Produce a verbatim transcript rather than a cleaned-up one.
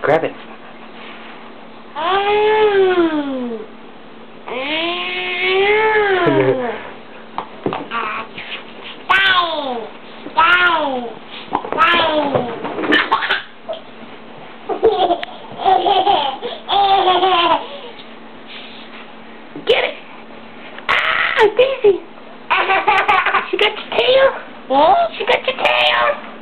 Grab it. Mm. Mm. Style. Style. Style. Get it! Ah, Daisy! She got your tail! Hmm? She got your tail!